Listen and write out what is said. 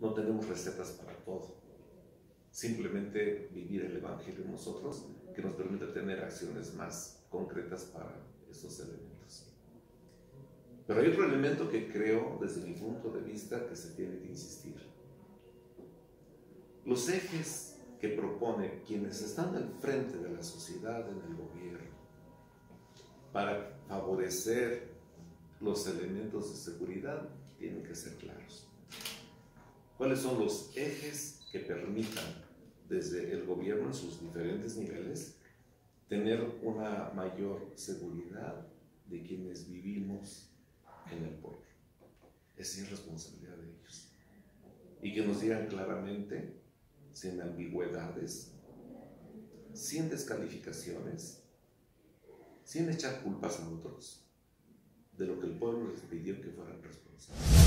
no tenemos recetas para todo. Simplemente vivir el Evangelio en nosotros, que nos permite tener acciones más concretas para esos elementos. Pero hay otro elemento que creo, desde mi punto de vista, que se tiene que insistir. Los ejes que proponen quienes están al frente de la sociedad, en el gobierno, para favorecer los elementos de seguridad, tienen que ser claros. ¿Cuáles son los ejes que permitan, desde el gobierno en sus diferentes niveles, tener una mayor seguridad de quienes vivimos en el pueblo? Es responsabilidad de ellos. Y que nos digan claramente, sin ambigüedades, sin descalificaciones, sin echar culpas a otros, de lo que el pueblo les pidió que fueran responsables.